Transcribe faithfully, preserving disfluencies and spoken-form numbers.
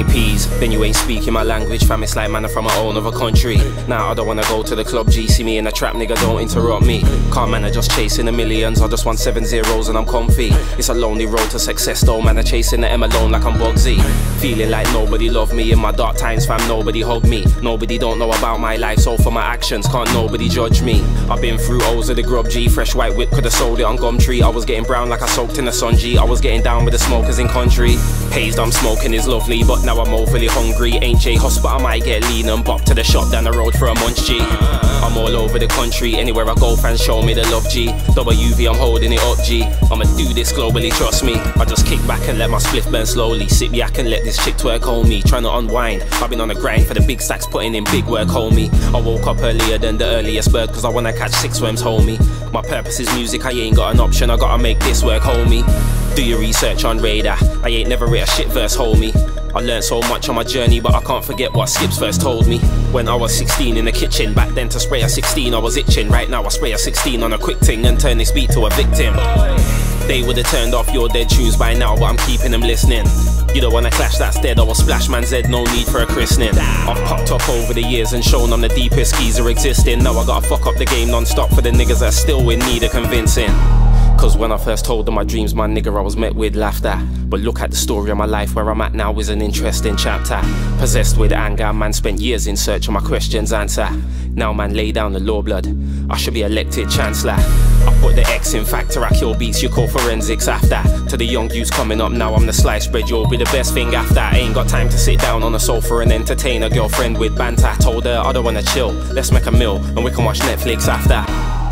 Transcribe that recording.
ain't peas, then you ain't speaking my language. Fam, it's like man, I'm from my own other country. Now I don't wanna go to the club G, see me in a trap, nigga, don't interrupt me. Can't man, I just chasing the millions, I just want seven zeros and I'm comfy. It's a lonely road to success though, man, I'm chasing the M alone like I'm Bugsy. Feeling like nobody loved me in my dark times, fam, nobody hugged me. Nobody don't know about my life, so for my actions, can't nobody judge me. I've been through O's of the grub G, fresh white whip, could've sold it on Gumtree. I was getting brown like I soaked in the sun G, I was getting down with the smokers in country. Hazed I'm smoking is lovely, but now I'm overly hungry. Ain't J Hus, but I might get lean and bop to the shop down the road for a munch G. I'm all over the country, anywhere I go fans show me the love G. W V I'm holding it up G, I'ma do this globally, trust me. I just kick back and let my spliff burn slowly. Sit back and let this chick twerk homie, trying to unwind. I've been on the grind for the big stacks, putting in big work homie. I woke up earlier than the earliest bird, cause I wanna catch six worms homie. My purpose is music, I ain't got an option, I gotta make this work homie. Do your research on Radar, I ain't never writ a shit verse homie. I learned so much on my journey, but I can't forget what Skips first told me. When I was sixteen in the kitchen, back then to spray a sixteen I was itching. Right now I spray a sixteen on a quick ting and turn this beat to a victim. They would've turned off your dead tunes by now, but I'm keeping them listening. You don't wanna clash, that's dead, I will splash man's head, no need for a christening. I've popped up over the years and shown I'm the deepest geezer existing. Now I gotta fuck up the game non-stop for the niggas that still in need of convincing. Cause when I first told them my dreams, my nigga, I was met with laughter. But look at the story of my life, where I'm at now is an interesting chapter. Possessed with anger, man spent years in search of my questions answer. Now man lay down the law blood, I should be elected chancellor. I put the X in factor, I kill beats, you call forensics after. To the young youths coming up now, I'm the sliced bread, you'll be the best thing after. I ain't got time to sit down on a sofa and entertain a girlfriend with banter. Told her I don't wanna chill, let's make a meal and we can watch Netflix after.